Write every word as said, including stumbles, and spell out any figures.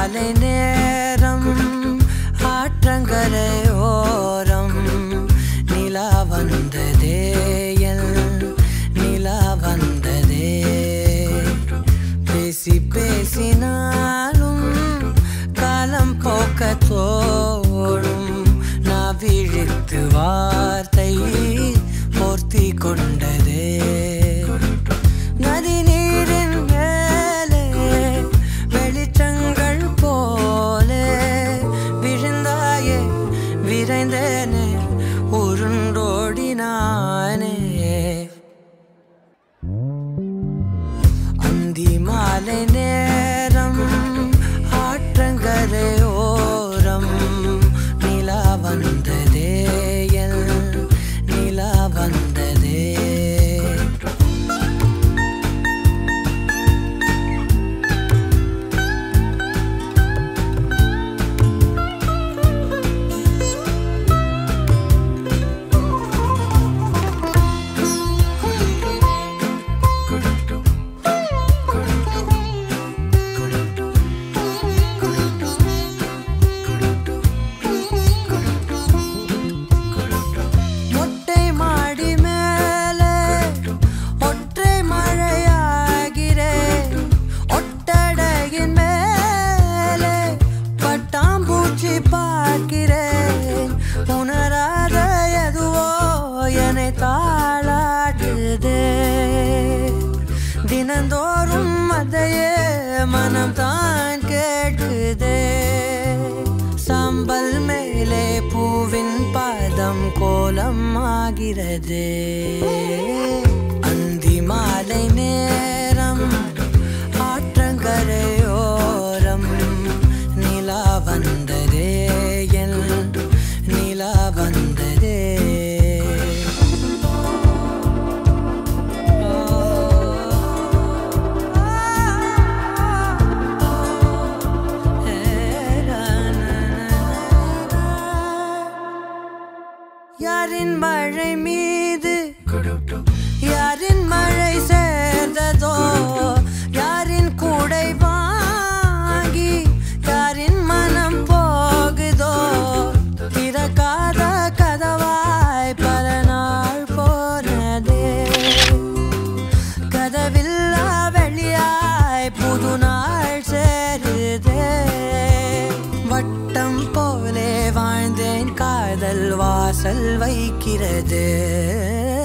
மாலை நேரம் ஆற்றங்கரையோரம் நிலா வந்ததே என் நிலா வந்ததே பேசி பேசினாலும் காலம் போக்க தோடும் நான் விழித்து வார்த்தை போர்த்தி கொண்டதே நதி நீரின் மேலே வெளிச்சங்கள் போலே விழுந்தாயே விரைந்தேனே உருண்டோடினானே அந்தி மாலை நேரம் ஆற்றங்கரையோரம் நிலா வந்ததே என் நிலா வந்ததே தினந்தோறும் அதையே மனம் தான் கேட்குதே சாம்பல் மேலே பூவின் பாதம் கோலம் ஆகிறது அந்தி மாலை நேரம் ஆற்றங்கரையோரம் நிலா வந்ததே என் நிலா வந்ததே யாரின் மழை மீது யாரின் மழை சேர்ந்ததோ யாரின் கூடை வாங்கி யாரின் மனம் போகுதோ திறக்காத கதவாய் பல நாள் போனதே கதவில்லா வெளியாய் புது நாள் சேருதே வட்டம் போலே வாழ்ந்தேன் காதல் வாசல் வைக்கிறது